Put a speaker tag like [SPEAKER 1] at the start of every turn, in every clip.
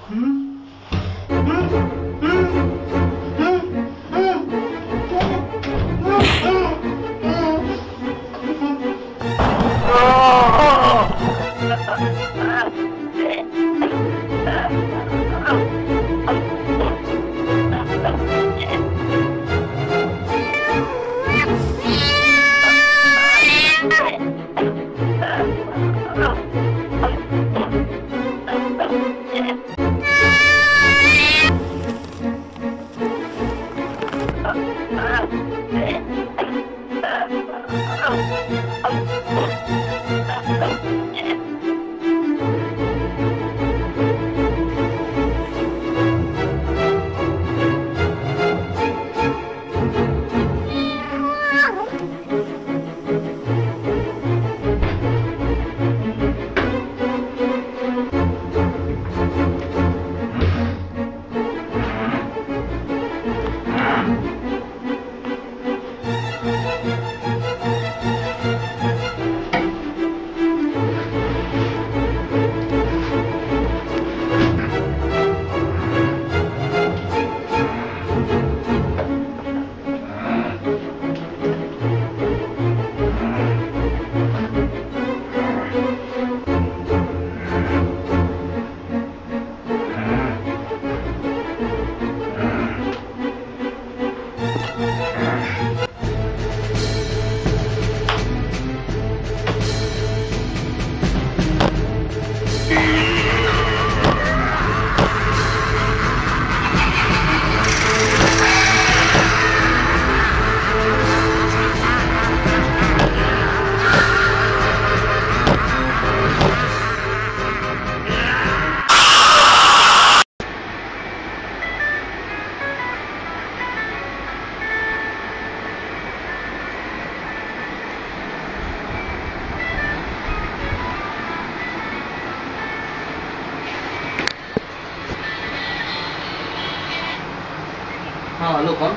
[SPEAKER 1] हाँ हेलो कौन?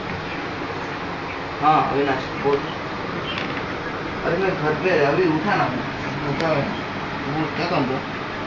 [SPEAKER 1] हाँ अविनाश बोल। अरे मैं घर पे अभी उठा ना, उठा वो क्या काम था?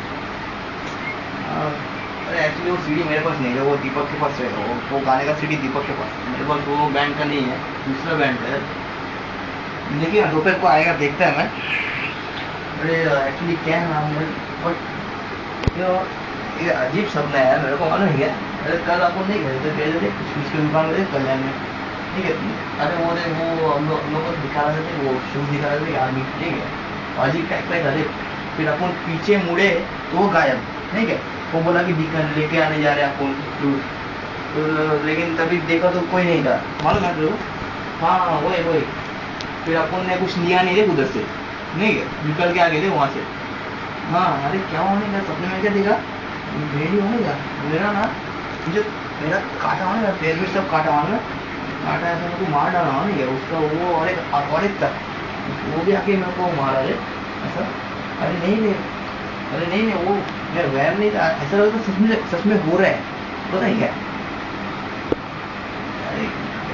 [SPEAKER 1] अरे एक्चुअली वो सीडी मेरे पास नहीं है, वो दीपक के पास है। वो गाने का सीडी दीपक के पास, मेरे पास वो बैंड का नहीं है, दूसरा बैंड है। देखिए दोपहर को आएगा, देखता है मैं। अरे एक्चुअली क्या है नाम है, बट ये अजीब शब्द है यार, मेरे को मालूम है। अरे कल अपन नहीं गए थे, गए थे उसकी दुकान में कल्याण में, ठीक है। अरे वो हम लोग को दिखा रहे थे, वो शूज दिखा रहे थे आर्मी, ठीक है। अजीब टाइप का अरे फिर अपन पीछे मुड़े तो वो गायब, ठीक है। वो बोला कि लेके आने जा रहे हैं अपन दूर, तो लेकिन तभी देखा तो कोई नहीं था, मालूम है तो। हाँ वही फिर अपन ने कुछ लिया नहीं थे उधर से, नहीं है, निकल के आ गए थे वहाँ से। हाँ अरे क्या होने का, सपने में क्या देखा, भेड़ी होने का मेरा ना, मुझे मेरा काटा होने का, पैर भी सब काटा होने काटा, ऐसा मेरे को मार डाला नहीं है उसका वो, और एक तक वो भी आके मेरे को मारा है ऐसा। अरे नहीं वो मेरा वैर नहीं था, ऐसा लगता सच में हो रहा है, पता ही क्या। अरे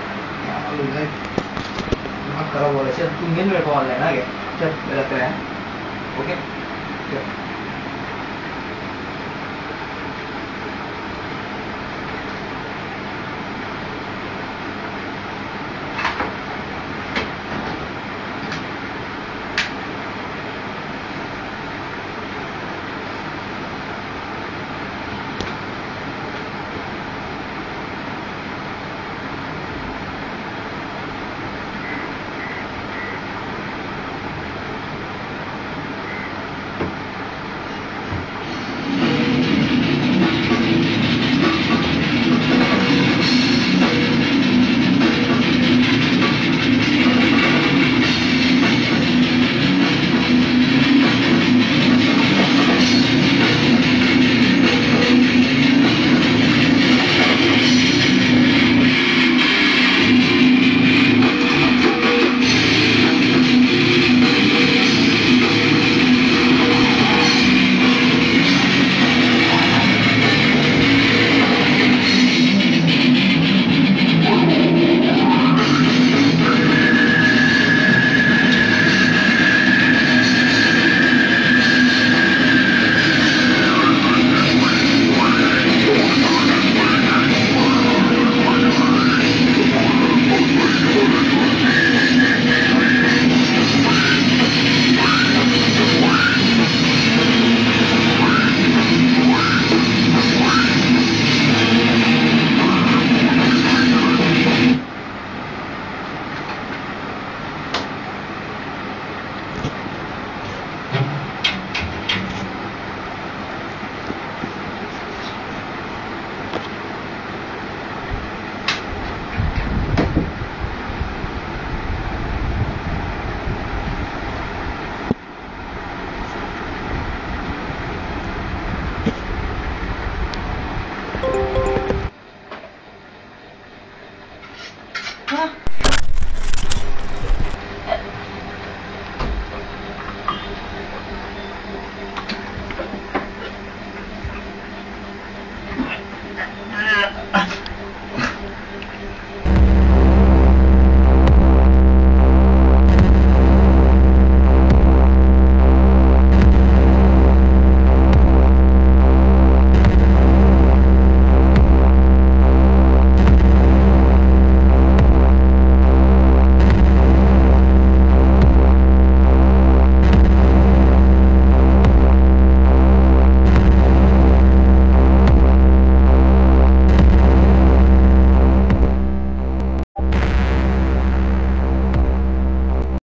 [SPEAKER 1] क्या करो बोले, चल तू मिल मेरे को ऑनलाइन आ गया, चल मेरा रखते हैं, ओके चल।